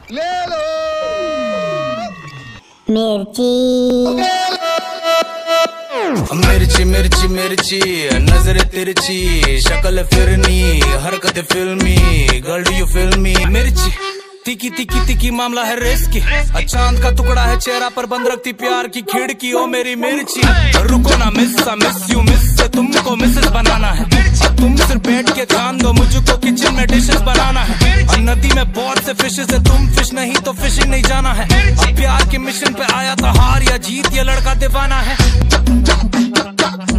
ले लो मिर्ची मिर्ची मिर्ची मिर्ची नजर तिरछी शक्ल फिरनी हरकत फिल्मी गर्ल यू फिल्मी मिर्ची तिकी तिकी तिकी मामला है रेस की चांद का टुकड़ा है चेहरा पर बंद रखती प्यार की खिड़की ओ मेरी मिर्ची रुको ना मिस यू मिस से तुमको मिसेस बनाना है तुम सिर्फ बैठ के ध्यान दो मुझको किचन में डिशेस बनाना है नदी में बहुत से फिशेस है तुम फिश नहीं तो फिशिंग नहीं जाना है प्यार के मिशन पे आया था हार या जीत ये लड़का दीवाना है